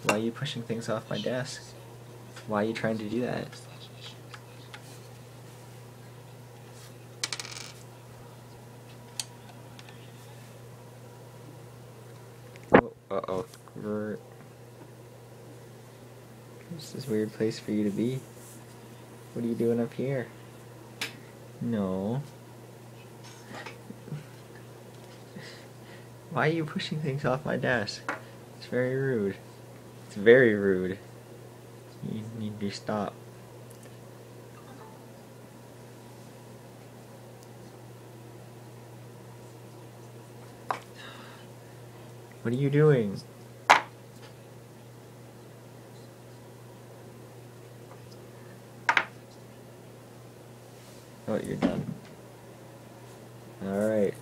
Why are you pushing things off my desk? Why are you trying to do that? Oh, uh-oh. This is a weird place for you to be. What are you doing up here? No. Why are you pushing things off my desk? It's very rude. It's very rude. You need to stop. What are you doing? Oh, you're done. Alright.